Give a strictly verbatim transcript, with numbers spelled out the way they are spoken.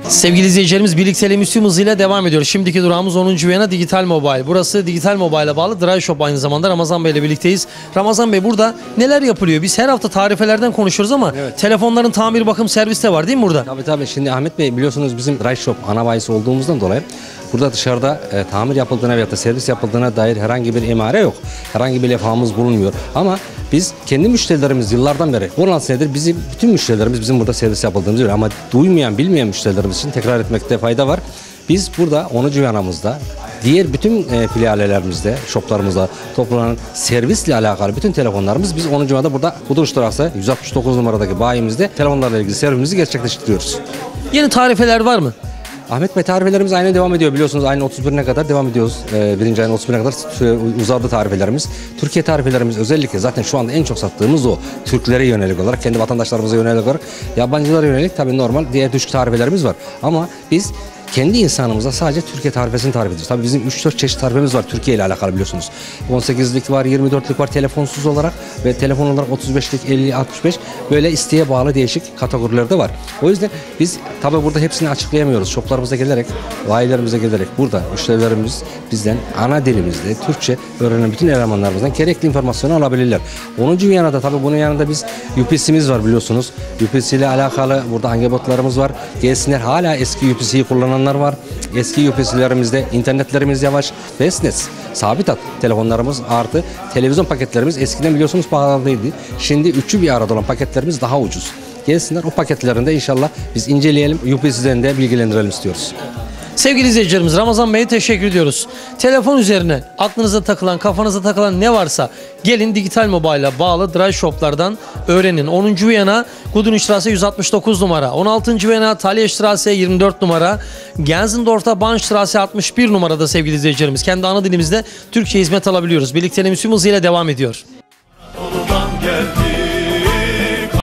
Sevgili izleyicilerimiz, birlikteliğimiz tüm hızıyla devam ediyor. Şimdiki durağımız onuncu Viyana Digital Mobile. Burası Digital Mobile'a bağlı Dry Shop, aynı zamanda Ramazan Bey ile birlikteyiz. Ramazan Bey, burada neler yapılıyor? Biz her hafta tarifelerden konuşuyoruz ama evet, telefonların tamir, bakım, servis de var değil mi burada? Tabii tabii. Şimdi Ahmet Bey, biliyorsunuz bizim Dry Shop ana bayisi olduğumuzdan dolayı burada dışarıda e, tamir yapıldığına veya da servis yapıldığına dair herhangi bir emare yok. Herhangi bir levhamız bulunmuyor. Ama biz kendi müşterilerimiz yıllardan beri, on altı senedir bizim bütün müşterilerimiz bizim burada servis yapıldığımızı biliyor. Ama duymayan, bilmeyen müşterilerimiz için tekrar etmekte fayda var. Biz burada onuncu Viyana'mızda, diğer bütün e, filialelerimizde, shoplarımızda toplanan servisle alakalı bütün telefonlarımız biz onuncu Viyana'da burada Kuduruş Duraksa yüz altmış dokuz numaradaki bayimizde telefonlarla ilgili servisimizi gerçekleştiriyoruz. Yeni tarifeler var mı? Ahmet Bey, tarifelerimiz aynen devam ediyor, biliyorsunuz ayın otuz birine kadar devam ediyoruz. Ee, birinci ayın otuz birine kadar uzadı tarifelerimiz. Türkiye tarifelerimiz özellikle zaten şu anda en çok sattığımız o. Türklere yönelik olarak, kendi vatandaşlarımıza yönelik olarak, yabancılara yönelik tabii normal diğer düşük tarifelerimiz var. Ama biz kendi insanımıza sadece Türkiye tarifesini tarif ediyoruz. Tabii bizim üç dört çeşit tarifemiz var Türkiye ile alakalı, biliyorsunuz. on sekizlik var, yirmi dörtlük var telefonsuz olarak ve telefon olarak otuz beşlik, elli, altmış beş, böyle isteğe bağlı değişik kategorilerde var. O yüzden biz tabii burada hepsini açıklayamıyoruz. Shoplarımıza gelerek, bayilerimize gelerek burada müşterilerimiz bizden ana dilimizde Türkçe öğrenen bütün elemanlarımızdan gerekli informasyonu alabilirler. onuncu Viyana'da tabii bunun yanında biz U P S'imiz var, biliyorsunuz. U P S ile alakalı burada angebotlarımız var. Gelsinler, hala eski U P S'yi kullanan var. Eski U P S'lerimizde internetlerimiz yavaş ve esnes. Sabit hat telefonlarımız artı televizyon paketlerimiz eskiden biliyorsunuz pahalıydı. Şimdi üçü bir arada olan paketlerimiz daha ucuz. Gelsinler, o paketlerinde inşallah biz inceleyelim, U P S'den de bilgilendirelim istiyoruz. Sevgili izleyicilerimiz, Ramazan Bey'e teşekkür ediyoruz. Telefon üzerine aklınıza takılan, kafanıza takılan ne varsa gelin Digital Mobile'a bağlı Dry Shop'lardan öğrenin. onuncu Viyana Gudrunstraße yüz altmış dokuz numara, on altıncı Viyana Thalia yirmi dört numara, Gensendorf'ta Bahnstraße altmış bir numarada sevgili izleyicilerimiz. Kendi ana dilimizde Türkçe hizmet alabiliyoruz. Birlikteliğimiz tüm hızıyla devam ediyor.